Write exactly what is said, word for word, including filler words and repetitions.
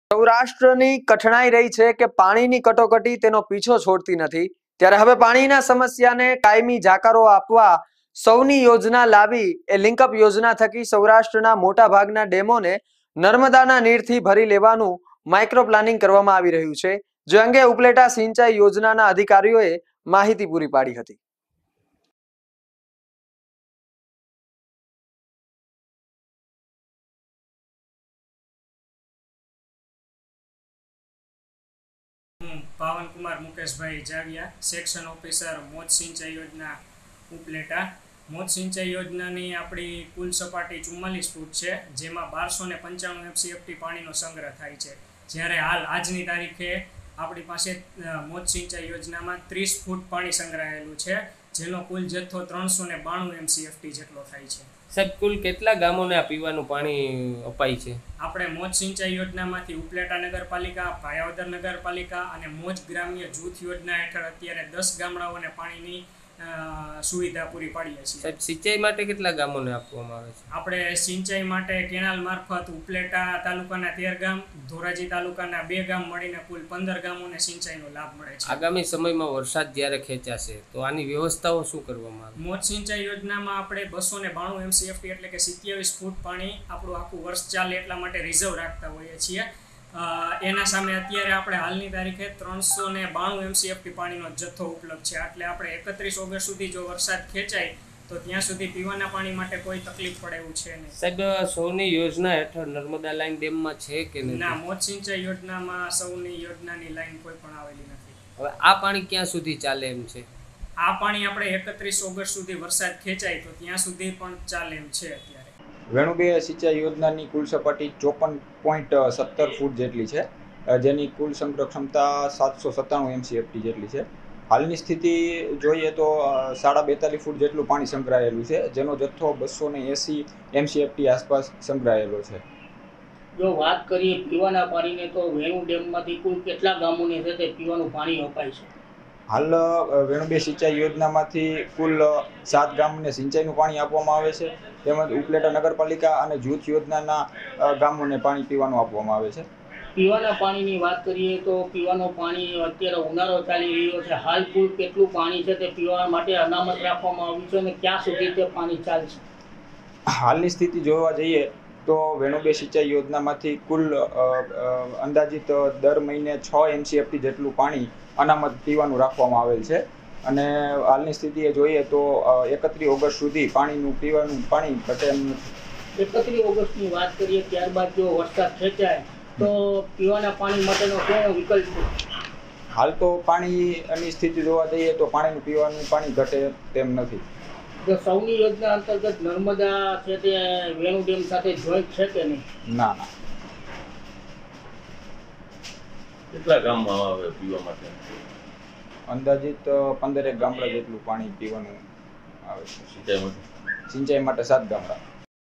સૌરાષ્ટ્રની કઠણાઈ રહી છે કે પાણીની કટોકટી તેનો પીછો છોડતી નથી, ત્યારે હવે પાણીના સમસ્યાને કાયમી જાકારો આપવા સૌની યોજના લાવી એ લિંકઅપ યોજના થકી સૌરાષ્ટ્રના મોટા ભાગના ડેમોને નર્મદાના નીરથી ભરી લેવાનું માઇક્રો પ્લાનિંગ કરવામાં આવી રહ્યું છે, જે અંગે ઉપલેટા સિંચાઈ યોજનાના અધિકારીઓએ માહિતી પૂરી પાડી હતી। पावन कुमार मुकेश भाई जाविया, सेक्शन ऑफिसर मोज सिंचाई योजना उपलेटा। मोज सिंचाई योजना नी आपणी कुल सपाटी चुम्मालीस फूट है, जेमां बारसो ने पंचाणु एमसीएफटी पानीनो संग्रह थाय छे। ज्यारे हाल आजनी तारीखे आपणी पासे मोज सिंचाई योजना में तीस फूट पानी संग्रहायेलुं छे, जेनो कुल जथ्थो त्रणसो ने बाणु एमसीएफटी जेटलो थाय छे। साहेब, कुल केटला गामोने पीवानुं पाणी अपाय छे? આપણે મોજ સિંચાઈ યોજનામાંથી ઉપલેટા નગરપાલિકા, ભાયાવદર નગરપાલિકા અને મોજ ગ્રામ્ય જૂથ યોજના હેઠળ અત્યારે દસ ગામડાઓને પાણીની સુવિધા પૂરી પાડીએ છીએ। સાહેબ, સિંચાઈ માટે કેટલા ગામોને આપવામાં આવે છે? આપણે સિંચાઈ માટે કેનાલ મારફત ઉપલેટા તાલુકાના તેર ગામ, ધોરાજી તાલુકાના બે ગામ મળીને કુલ પંદર ગામોને સિંચાઈનો લાભ મળે છે। આગામી સમયમાં વરસાદ જ્યારે ખેંચાશે તો આની વ્યવસ્થાઓ શું કરવામાં આવે? મોજ સિંચાઈ યોજનામાં આપણે બસો ને બાણું એમસીએફટી એટલે કે સિત્યાવીસ ફૂટ પાણી આપણું આખું વર્ષ ચાલે એટલા માટે રિઝર્વ રાખતા હોઈએ છીએ। એના સામે અત્યારે આપણે હાલની તારીખે ત્રણસો ને બાણું એમસીએફટી પાણીનો જથ્થો ઉપલબ્ધ છે, એટલે આપણે એકત્રીસ ઓગસ્ટ સુધી જો વરસાદ ખેંચાય તો ત્યાં સુધી પીવાના પાણી માટે કોઈ તકલીફ પડે એવું છે નહીં। સાહેબ, સૌની યોજના હેઠળ નર્મદા લાઈન ડેમમાં છે કે નહીં? ના, મોજ સિંચાઈ યોજનામાં સૌની યોજનાની લાઈન કોઈ પણ આવેલી નથી। હવે આ પાણી ક્યાં સુધી ચાલે એમ છે? આ પાણી આપણે એકત્રીસ ઓગસ્ટ સુધી વરસાદ ખેંચાય તો ત્યાં સુધી પણ ચાલે એમ છે। અત્યારે વેણુબે સિંચાઈ યોજનાની કુલ સપાટી ચોપન પોઈન્ટ સત્તર ફૂટ જેટલી છે, જેની કુલ સંગ્રહ ક્ષમતા સાતસો સત્તાણું એમસીએફટી જેટલી છે। હાલની સ્થિતિ જોઈએ તો સાડા બેતાલીસ ફૂટ જેટલું પાણી સંગ્રહાયેલું છે, જેનો જથ્થો બસો ને એસી એમસીએફટી આસપાસ સંગ્રહાયેલો છે। જો વાત કરીએ પીવાના પાણીને તો વેણુ ડેમમાંથી કુલ કેટલા ગામોને છે તે પીવાનું પાણી અપાય છે? હાલ વેણુબે સિંચાઈ યોજનામાંથી કુલ સાત ગામને સિંચાઈનું પાણી આપવામાં આવે છે, તેમજ ઉપલેટા નગરપાલિકા અને જૂથ યોજનાના ગામોને પાણી પીવાનું આપવામાં આવે છે। પીવાના પાણીની વાત કરીએ તો પીવાનું પાણી અત્યારે ઉનાળો ચાલી રહ્યો છે, હાલ કુલ કેટલું પાણી છે તે પીવા માટે અનામત રાખવામાં આવ્યું છે અને ક્યાં સુધી તે પાણી ચાલશે? હાલની સ્થિતિ જોવા જઈએ તો વેણુબે સિંચાઈ યોજનામાંથી કુલ અંદાજિત દર મહિને છ એમસીએફટી જેટલું પાણી અનામત પીવાનું રાખવામાં આવેલ છે, અને હાલની સ્થિતિએ જોઈએ તો એકત્રીસ ઓગસ્ટ સુધી પાણીનું પીવાનું પાણી ઘટે એમ નથી। એકત્રીસ ઓગસ્ટની વાત કરીએ ત્યારબાદ જો વરસાદ ખેંચાય તો પીવાના પાણી માટેનો કયો વિકલ્પ છે? હાલ તો પાણીની સ્થિતિ જોવા જઈએ તો પાણીનું પીવાનું પાણી ઘટે તેમ નથી। જો સૌની યોજના અંતર્ગત નર્મદા છે તે વેણુ ડેમ સાથે જોઈન્ટ છે કે નહીં? ના ના। કેટલા ગામમાં આવે પીવા માટે? અંદાજિત પંદરેક ગામડા જેટલું પાણી પીવાનું આવે છે સિંચાઈ માટે? સિંચાઈ માટે સાત ગામડા।